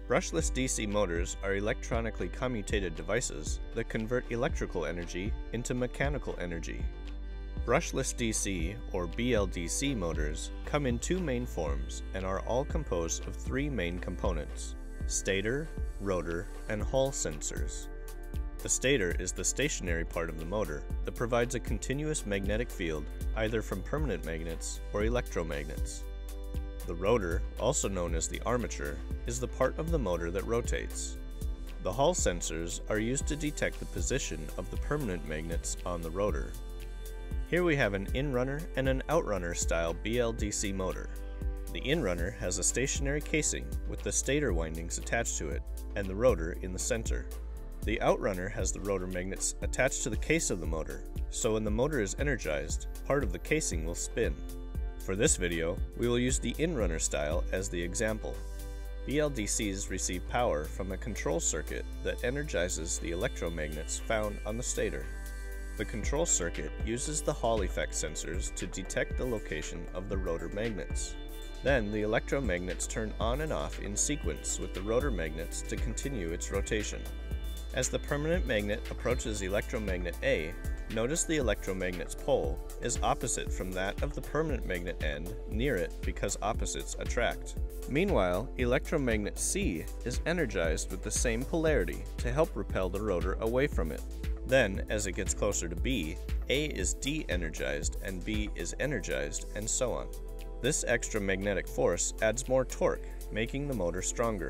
Brushless DC motors are electronically commutated devices that convert electrical energy into mechanical energy. Brushless DC, or BLDC motors, come in two main forms and are all composed of three main components: stator, rotor, and Hall sensors. The stator is the stationary part of the motor that provides a continuous magnetic field either from permanent magnets or electromagnets. The rotor, also known as the armature, is the part of the motor that rotates. The Hall sensors are used to detect the position of the permanent magnets on the rotor. Here we have an in-runner and an outrunner style BLDC motor. The in-runner has a stationary casing with the stator windings attached to it and the rotor in the center. The outrunner has the rotor magnets attached to the case of the motor, so when the motor is energized, part of the casing will spin. For this video, we will use the in-runner style as the example. BLDCs receive power from a control circuit that energizes the electromagnets found on the stator. The control circuit uses the Hall effect sensors to detect the location of the rotor magnets. Then the electromagnets turn on and off in sequence with the rotor magnets to continue its rotation. As the permanent magnet approaches electromagnet A, notice the electromagnet's pole is opposite from that of the permanent magnet end near it because opposites attract. Meanwhile, electromagnet C is energized with the same polarity to help repel the rotor away from it. Then, as it gets closer to B, A is de-energized and B is energized, and so on. This extra magnetic force adds more torque, making the motor stronger.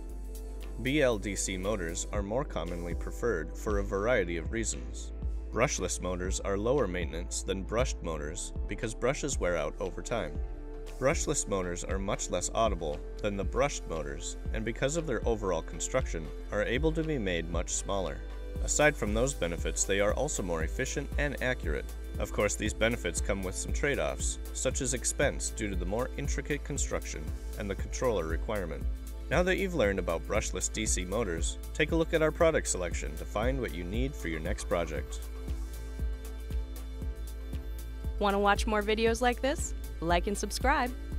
BLDC motors are more commonly preferred for a variety of reasons. Brushless motors are lower maintenance than brushed motors because brushes wear out over time. Brushless motors are much less audible than the brushed motors, and because of their overall construction, are able to be made much smaller. Aside from those benefits, they are also more efficient and accurate. Of course, these benefits come with some trade-offs, such as expense due to the more intricate construction and the controller requirement. Now that you've learned about brushless DC motors, take a look at our product selection to find what you need for your next project. Want to watch more videos like this? Like and subscribe.